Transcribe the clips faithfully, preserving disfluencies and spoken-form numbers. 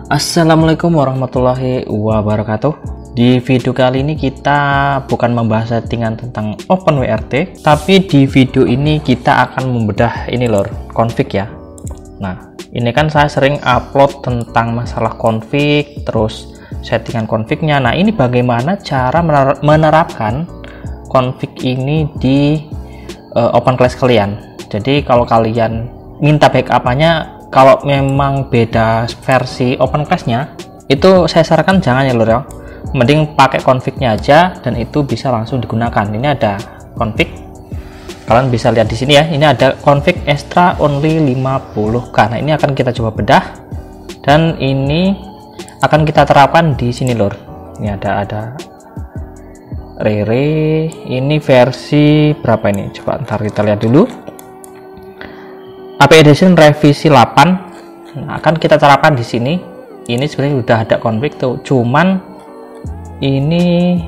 Assalamualaikum warahmatullahi wabarakatuh. Di video kali ini kita bukan membahas settingan tentang OpenWrt, tapi di video ini kita akan membedah ini lor, config ya. Nah, ini kan saya sering upload tentang masalah config, terus settingan confignya. Nah, ini bagaimana cara menerapkan config ini di uh, OpenClass kalian. Jadi kalau kalian minta backup-nya, kalau memang beda versi OpenClass-nya, itu saya sarankan jangan ya lor ya. Mending pakai config-nya aja dan itu bisa langsung digunakan. Ini ada config. Kalian bisa lihat di sini ya. Ini ada config extra only lima puluh K. Nah, ini akan kita coba bedah dan ini akan kita terapkan di sini lor. Ini ada ada Rere. Ini versi berapa ini? Coba ntar kita lihat dulu. A P I Edition revisi delapan. Nah, akan kita terapkan di sini. Ini sebenarnya udah ada config tuh, cuman ini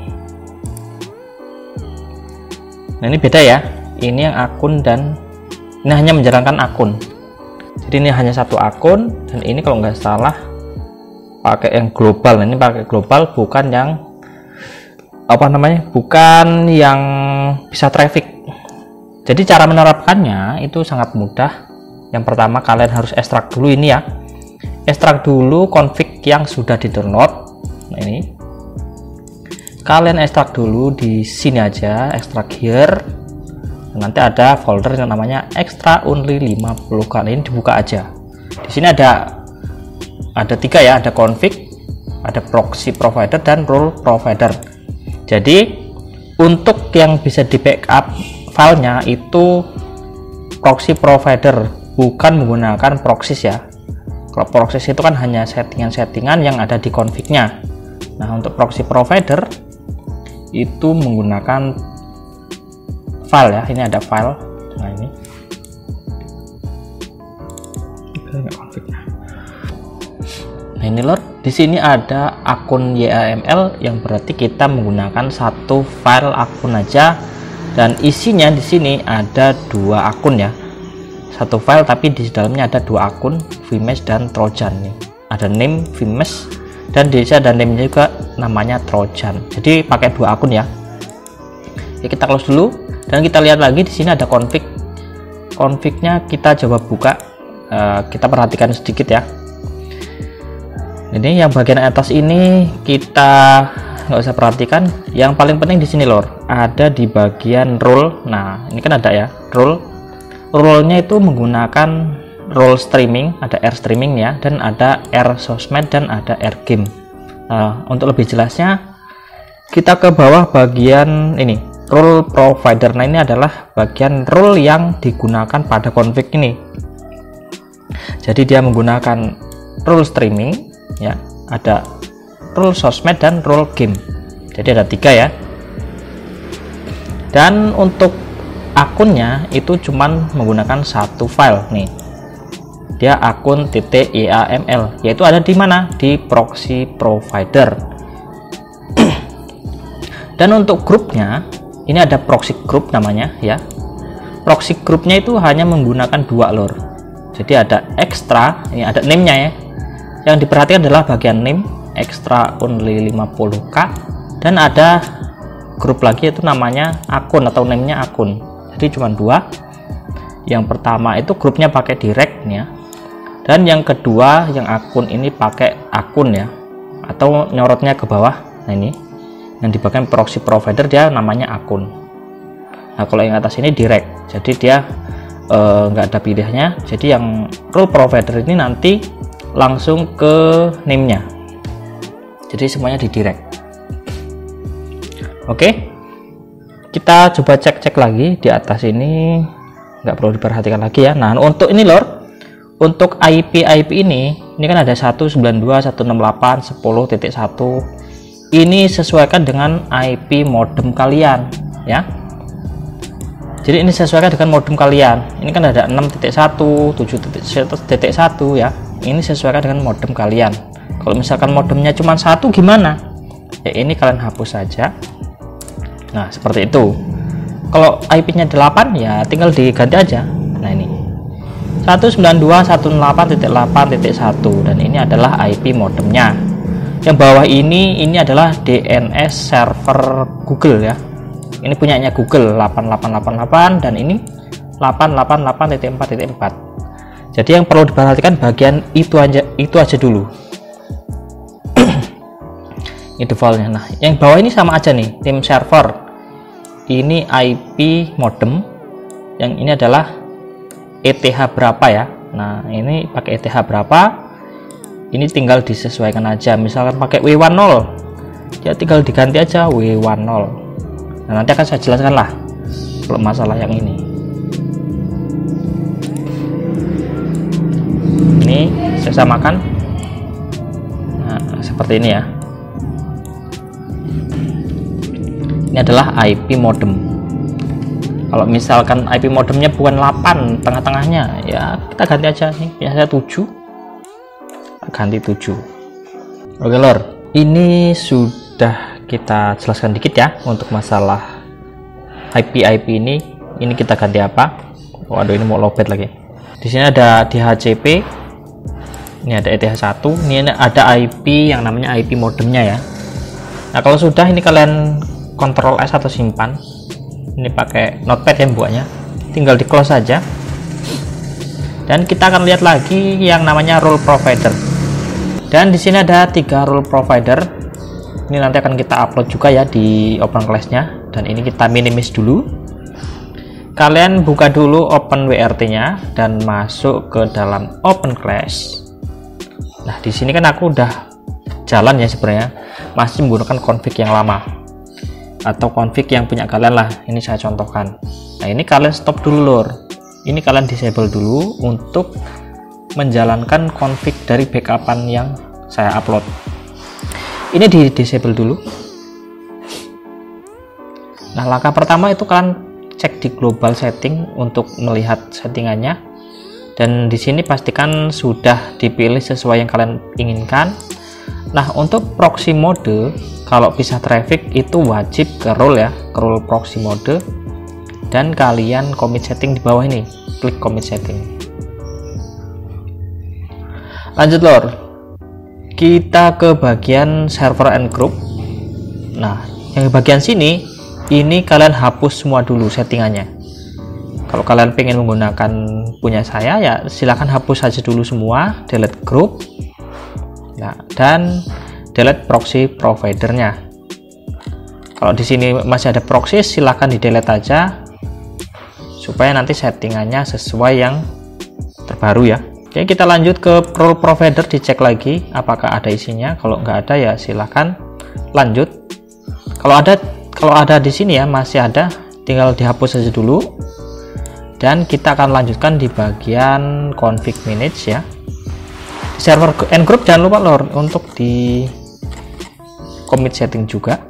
nah ini beda ya. Ini yang akun dan ini hanya menjalankan akun. Jadi ini hanya satu akun dan ini kalau nggak salah pakai yang global. Nah, ini pakai global, bukan yang apa namanya? Bukan yang bisa traffic. Jadi cara menerapkannya itu sangat mudah. Yang pertama kalian harus ekstrak dulu ini ya, ekstrak dulu config yang sudah di download. Nah, ini kalian ekstrak dulu di sini aja, ekstrak here. Nanti ada folder yang namanya extra only lima puluh K. Ini dibuka aja. Di sini ada ada tiga ya, ada config, ada proxy provider dan role provider. Jadi untuk yang bisa di backup filenya itu proxy provider, bukan menggunakan proxys ya. Kalau proxys itu kan hanya settingan-settingan yang ada di config-nya. Nah, untuk proxy provider itu menggunakan file ya. Ini ada file. Nah, ini Nah, ini lor. Di sini ada akun Y A M L yang berarti kita menggunakan satu file akun aja dan isinya di sini ada dua akun ya. Satu file tapi di dalamnya ada dua akun, Vmesh dan Trojan nih. Ada name Vmesh dan di sini ada name juga namanya Trojan. Jadi pakai dua akun ya. Ya, kita close dulu dan kita lihat lagi di sini ada config. Confignya kita coba buka. Uh, kita perhatikan sedikit ya. Ini yang bagian atas ini kita nggak usah perhatikan. Yang paling penting di sini lor, ada di bagian role. Nah, ini kan ada ya role. Role-nya itu menggunakan role streaming, ada R streaming ya, dan ada R sosmed dan ada R game. Nah, untuk lebih jelasnya kita ke bawah bagian ini role provider. Nah, ini adalah bagian role yang digunakan pada config ini. Jadi dia menggunakan role streaming ya, ada role sosmed dan role game. Jadi ada tiga ya. Dan untuk akunnya itu cuman menggunakan satu file nih, dia akun .yaml, yaitu ada di mana, di proxy provider. Dan untuk grupnya ini ada proxy group namanya ya. Proxy groupnya itu hanya menggunakan dua lor. Jadi ada extra, ini ada name-nya ya. Yang diperhatikan adalah bagian name extra only lima puluh K, dan ada grup lagi itu namanya akun atau name-nya akun. Jadi cuma dua. Yang pertama itu grupnya pakai direct ya, dan yang kedua yang akun ini pakai akun ya, atau nyorotnya ke bawah. Nah, ini yang di bagian proxy provider dia namanya akun. Nah, kalau yang atas ini direct, jadi dia nggak eh, ada pilihannya. Jadi yang role provider ini nanti langsung ke name-nya, jadi semuanya di direct. Oke, kita coba cek-cek lagi di atas ini, nggak perlu diperhatikan lagi ya. Nah, untuk ini lor, untuk I P I P ini ini kan ada seratus sembilan puluh dua titik seratus enam puluh delapan titik sepuluh titik satu. Ini sesuaikan dengan I P modem kalian ya. Jadi ini sesuaikan dengan modem kalian. Ini kan ada enam titik satu, tujuh titik satu ya. Ini sesuaikan dengan modem kalian. Kalau misalkan modemnya cuma satu gimana? Ya, ini kalian hapus saja. Nah, seperti itu. Kalau I P-nya delapan ya tinggal diganti aja. Nah, ini satu sembilan dua dot satu nol delapan dot delapan dot satu, dan ini adalah I P modemnya. Yang bawah ini ini adalah D N S server Google ya. Ini punyanya Google delapan delapan delapan delapan, dan ini delapan delapan delapan dot empat dot empat. Jadi yang perlu diperhatikan bagian itu aja itu aja dulu. Ini defaultnya. Nah, yang bawah ini sama aja nih, tim server. Ini I P modem. Yang ini adalah E T H berapa ya. Nah, ini pakai E T H berapa? Ini tinggal disesuaikan aja. Misalkan pakai W sepuluh, ya tinggal diganti aja W sepuluh. Nah, nanti akan saya jelaskan lah kalau masalah yang ini. Ini saya samakan. Nah, seperti ini ya. Ini adalah I P modem. Kalau misalkan I P modemnya bukan delapan tengah-tengahnya, ya kita ganti aja nih, biasanya tujuh, ganti tujuh. Oke lor, ini sudah kita jelaskan dikit ya untuk masalah I P I P ini. Ini kita ganti apa? Waduh, ini mau lowbat lagi. Di sini ada D H C P, ini ada E T H satu, ini ada I P yang namanya I P modemnya ya. Nah, kalau sudah ini kalian Ctrl S atau simpan. Ini pakai notepad ya buatnya, tinggal di close saja. Dan kita akan lihat lagi yang namanya role provider. Dan di sini ada tiga role provider. Ini nanti akan kita upload juga ya di open class-nya. Dan ini kita minimis dulu. Kalian buka dulu open W R T-nya dan masuk ke dalam open class. Nah, di sini kan aku udah jalan ya sebenarnya, masih menggunakan config yang lama atau config yang punya kalian lah. Ini saya contohkan. Nah, ini kalian stop dulu lor. Ini kalian disable dulu untuk menjalankan config dari backupan yang saya upload. Ini di disable dulu. Nah, langkah pertama itu kalian cek di global setting untuk melihat settingannya, dan di sini pastikan sudah dipilih sesuai yang kalian inginkan. Nah, untuk proxy mode, kalau pisah traffic itu wajib ke role ya, ke role proxy mode, dan kalian commit setting di bawah ini, klik commit setting. Lanjut lor, kita ke bagian server and group. Nah, yang bagian sini ini kalian hapus semua dulu settingannya. Kalau kalian pengen menggunakan punya saya ya silahkan hapus saja dulu semua, delete group. Nah, dan delete proxy providernya. Kalau di sini masih ada proxy, silahkan di delete aja supaya nanti settingannya sesuai yang terbaru ya. Oke, kita lanjut ke role provider, dicek lagi apakah ada isinya. Kalau nggak ada ya silahkan lanjut. Kalau ada kalau ada di sini ya masih ada, tinggal dihapus saja dulu. Dan kita akan lanjutkan di bagian config manage ya. Server and group jangan lupa lor untuk di commit setting juga.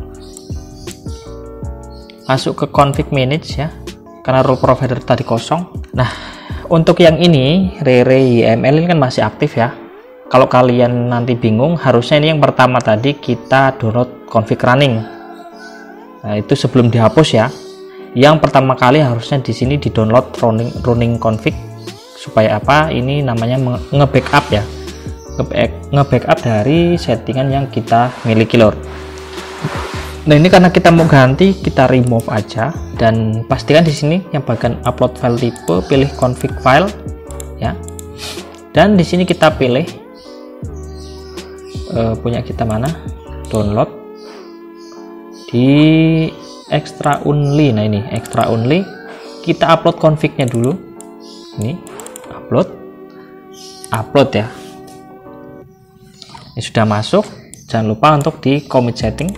Masuk ke config manage ya, karena role provider tadi kosong. Nah, untuk yang ini Rere Y M L ini kan masih aktif ya. Kalau kalian nanti bingung, harusnya ini yang pertama tadi kita download config running. Nah, itu sebelum dihapus ya. Yang pertama kali harusnya di sini di download running running config. Supaya apa? Ini namanya nge-backup ya, nge-backup dari settingan yang kita miliki lor. Nah, ini karena kita mau ganti, kita remove aja, dan pastikan di sini yang bagian upload file tipe pilih config file ya. Dan di sini kita pilih uh, punya kita mana, download di extra only. Nah, ini extra only, kita upload confignya dulu. Ini upload upload ya. Ini sudah masuk, jangan lupa untuk di commit setting.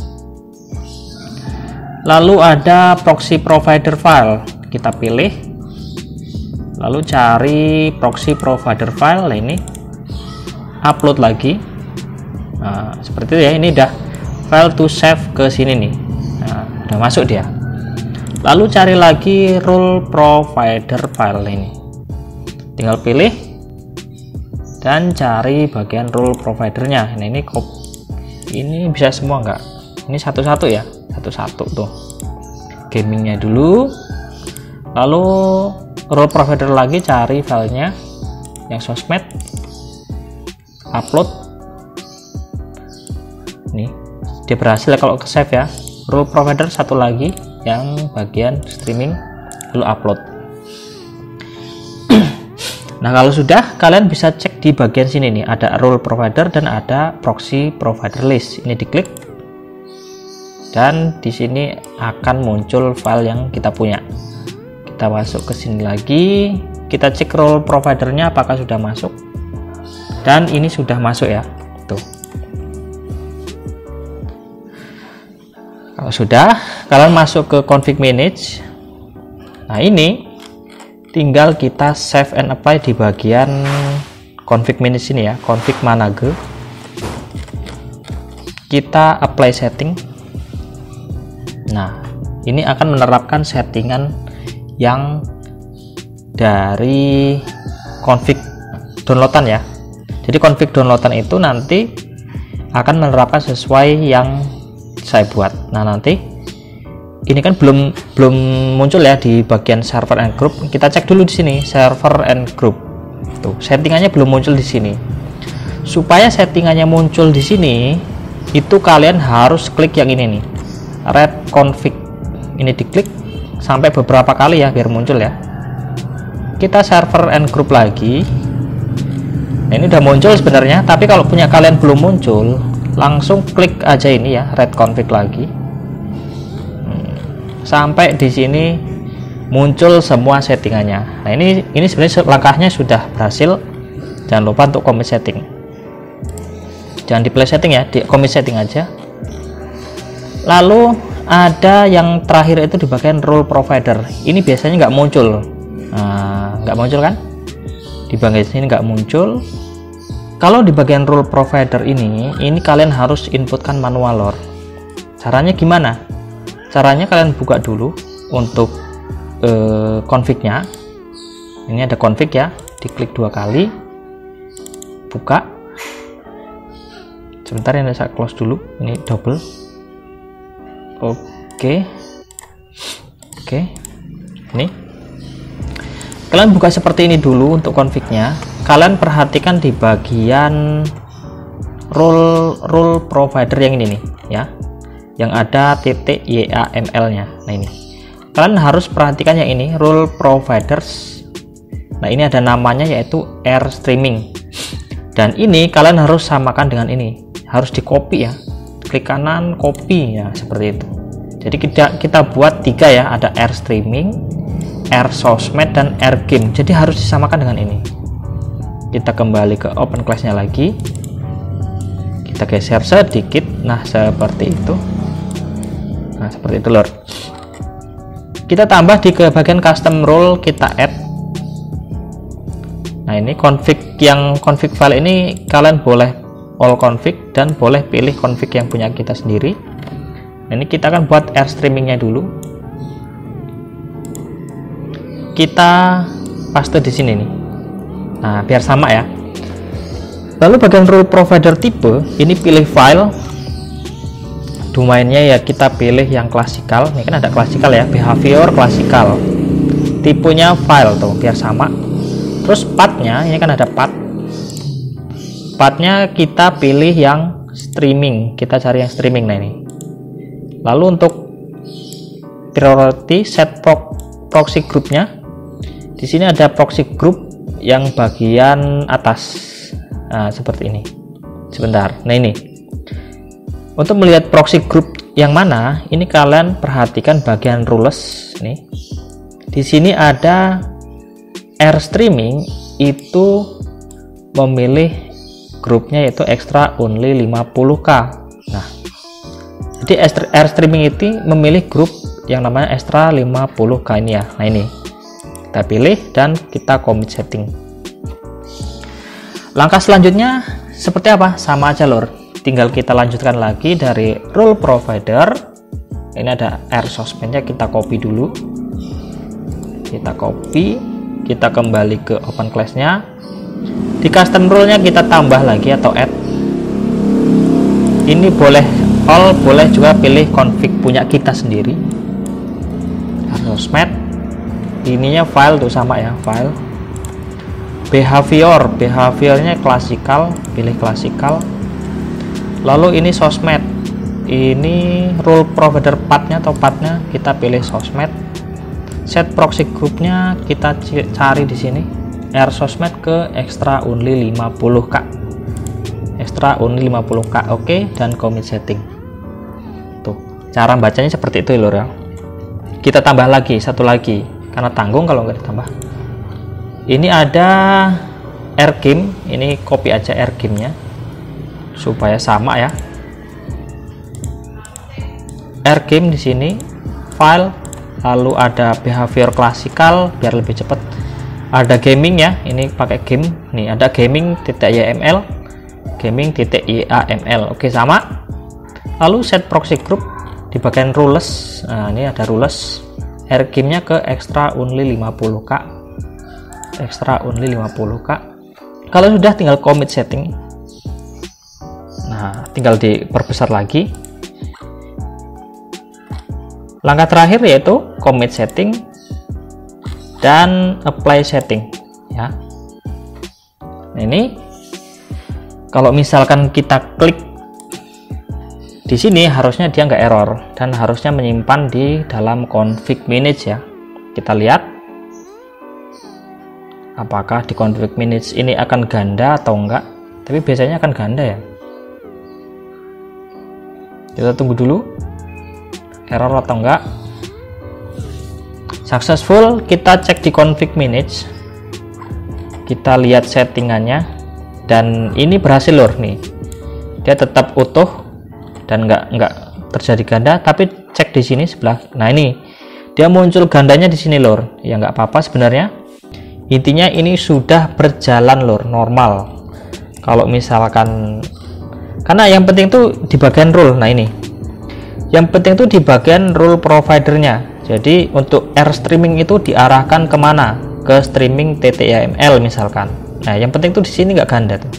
Lalu ada proxy provider file, kita pilih, lalu cari proxy provider file. Nah, ini upload lagi. Nah, seperti itu ya. Ini udah file to save ke sini nih. Nah, udah masuk dia. Lalu cari lagi role provider file ini, tinggal pilih dan cari bagian role providernya. Nah, ini kop ini bisa semua enggak? Ini satu-satu ya, satu-satu tuh. Gamingnya dulu, lalu role provider lagi, cari filenya yang sosmed, upload. Nih dia berhasil ya kalau ke save ya. Role provider satu lagi yang bagian streaming, lalu upload. Nah kalau sudah, kalian bisa cek di bagian sini nih, ada role provider dan ada proxy provider list. Ini diklik dan di sini akan muncul file yang kita punya. Kita masuk ke sini lagi, kita cek role providernya apakah sudah masuk, dan ini sudah masuk ya. Tuh. Kalau sudah, kalian masuk ke config manage. Nah ini tinggal kita save and apply di bagian config manage ini ya, config manage. Kita apply setting. Nah ini akan menerapkan settingan yang dari config downloadan ya. Jadi config downloadan itu nanti akan menerapkan sesuai yang saya buat. Nah nanti ini kan belum belum muncul ya di bagian server and group. Kita cek dulu di sini server and group. Tuh, settingannya belum muncul di sini. Supaya settingannya muncul di sini, itu kalian harus klik yang ini nih, red config. Ini diklik sampai beberapa kali ya biar muncul ya. Kita server and group lagi. Nah, ini udah muncul sebenarnya, tapi kalau punya kalian belum muncul, langsung klik aja ini ya, red config lagi. Sampai di sini muncul semua settingannya. Nah ini ini sebenarnya langkahnya sudah berhasil. Jangan lupa untuk commit setting, jangan di play setting ya, di commit setting aja. Lalu ada yang terakhir itu di bagian role provider. Ini biasanya nggak muncul. Nah, nggak muncul kan, di bagian sini nggak muncul. Kalau di bagian role provider ini ini kalian harus inputkan manual lor. Caranya gimana? Caranya kalian buka dulu untuk eh, config-nya. Ini ada config ya, diklik dua kali, buka. Sebentar ya, saya close dulu. Ini double. Oke, oke. Ini kalian buka seperti ini dulu untuk config-nya. Kalian perhatikan di bagian role role provider yang ini nih ya, yang ada titik Y A M L nya. Nah ini kalian harus perhatikan yang ini, role providers. Nah ini ada namanya yaitu air streaming, dan ini kalian harus samakan dengan ini, harus di copy ya, klik kanan copy ya, seperti itu. Jadi kita kita buat tiga ya, ada air streaming, air sosmed, dan air game. Jadi harus disamakan dengan ini. Kita kembali ke open class nya lagi, kita geser sedikit. Nah seperti itu. Nah seperti itu lor. Kita tambah di ke bagian custom role, kita add. Nah ini config, yang config file ini kalian boleh all config dan boleh pilih config yang punya kita sendiri. Nah, ini kita akan buat air streamingnya dulu. Kita paste di sini nih. Nah biar sama ya. Lalu bagian role provider tipe ini pilih file. Domainnya ya kita pilih yang klasikal. Ini kan ada klasikal ya, behavior klasikal. Tipenya file tuh biar sama. Terus pathnya ini kan ada path. Pathnya kita pilih yang streaming. Kita cari yang streaming. Nah ini. Lalu untuk priority set pro proxy groupnya. Di sini ada proxy group yang bagian atas. Nah seperti ini. Sebentar. Nah ini. Untuk melihat proxy group yang mana, ini kalian perhatikan bagian rules nih. Di sini ada air streaming, itu memilih grupnya yaitu extra only lima puluh K. Nah, jadi air streaming itu memilih grup yang namanya extra lima puluh K ini ya. Nah, ini kita pilih dan kita commit setting. Langkah selanjutnya seperti apa? Sama aja lor. Tinggal kita lanjutkan lagi dari role provider. Ini ada air sosmednya, kita copy dulu. Kita copy, kita kembali ke open class-nya. Di custom role-nya kita tambah lagi atau add. Ini boleh all, boleh juga pilih config punya kita sendiri. Air sosmed, ininya file tuh sama ya, file. Behavior, behaviornya klasikal, pilih klasikal. Lalu ini sosmed, ini role provider pathnya atau pathnya kita pilih sosmed. Set proxy groupnya kita cari di sini, r sosmed ke extra only lima puluh K, extra only lima puluh K. Oke, okay, dan commit setting. Tuh, cara bacanya seperti itu lur ya. Kita tambah lagi satu lagi karena tanggung kalau nggak ditambah. Ini ada rgame, ini copy aja rgame-nya supaya sama ya. Rgame di sini file, lalu ada behavior klasikal biar lebih cepat. Ada gaming ya, ini pakai game. Nih ada gaming.yml, gaming.yaml. Oke, sama. Lalu set proxy group di bagian rules. Nah, ini ada rules. Rgame-nya ke extra only lima puluh K. Extra only lima puluh K. Kalau sudah tinggal commit setting. Nah, tinggal diperbesar lagi. Langkah terakhir yaitu commit setting dan apply setting ya. Nah, ini kalau misalkan kita klik di sini harusnya dia nggak error dan harusnya menyimpan di dalam config manage ya. Kita lihat apakah di config manage ini akan ganda atau enggak, tapi biasanya akan ganda ya. Kita tunggu dulu error atau enggak. Successful, kita cek di config manage, kita lihat settingannya, dan ini berhasil lor nih, dia tetap utuh dan enggak enggak terjadi ganda. Tapi cek di sini sebelah, nah ini dia muncul gandanya di sini lor ya, nggak apa-apa sebenarnya. Intinya ini sudah berjalan lor, normal. Kalau misalkan, karena yang penting tuh di bagian rule. Nah ini yang penting tuh di bagian rule providernya. Jadi untuk R streaming itu diarahkan kemana, ke streaming ttyml misalkan. Nah yang penting tuh di sini nggak ganda tuh.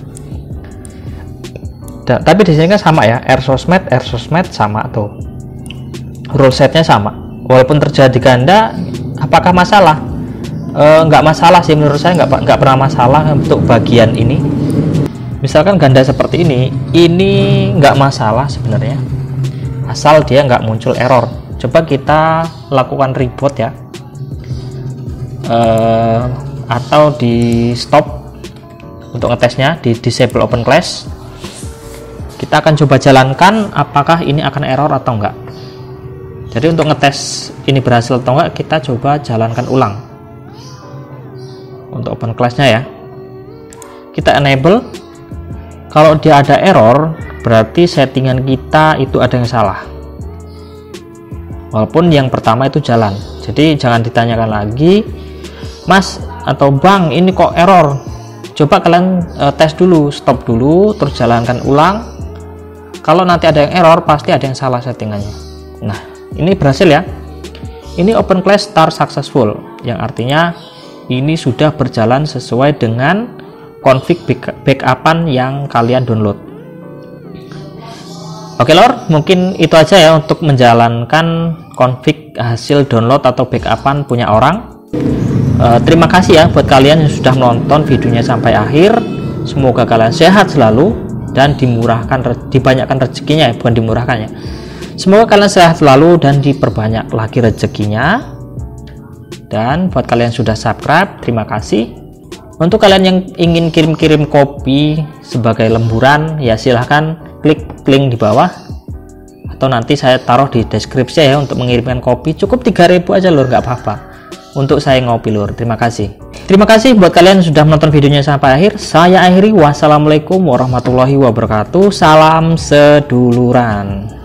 Da, tapi di sini kan sama ya, R sosmed, R sosmed sama tuh, rule setnya sama. Walaupun terjadi ganda, apakah masalah? E, nggak masalah sih menurut saya, nggak nggak pernah masalah untuk bagian ini. Misalkan ganda seperti ini, ini nggak masalah sebenarnya, asal dia nggak muncul error. Coba kita lakukan reboot ya, e, atau di stop untuk ngetesnya, di disable open class. Kita akan coba jalankan apakah ini akan error atau enggak. Jadi untuk ngetes ini berhasil atau enggak, kita coba jalankan ulang untuk open class-nya ya. Kita enable. Kalau dia ada error, berarti settingan kita itu ada yang salah. Walaupun yang pertama itu jalan. Jadi jangan ditanyakan lagi, Mas atau Bang, ini kok error. Coba kalian uh, tes dulu, stop dulu, terus jalankan ulang. Kalau nanti ada yang error, pasti ada yang salah settingannya. Nah, ini berhasil ya. Ini open class start successful, yang artinya ini sudah berjalan sesuai dengan config backupan yang kalian download. Oke lor, mungkin itu aja ya untuk menjalankan config hasil download atau backupan punya orang. e, Terima kasih ya buat kalian yang sudah menonton videonya sampai akhir. Semoga kalian sehat selalu dan dimurahkan, dibanyakkan rezekinya ya, bukan dimurahkannya. Semoga kalian sehat selalu dan diperbanyak lagi rezekinya. Dan buat kalian yang sudah subscribe, terima kasih. Untuk kalian yang ingin kirim-kirim kopi sebagai lemburan, ya silahkan klik link di bawah, atau nanti saya taruh di deskripsi ya untuk mengirimkan kopi. Cukup tiga ribu aja lur, nggak apa-apa untuk saya ngopi lur. Terima kasih. Terima kasih buat kalian yang sudah menonton videonya sampai akhir. Saya akhiri, wassalamualaikum warahmatullahi wabarakatuh. Salam seduluran.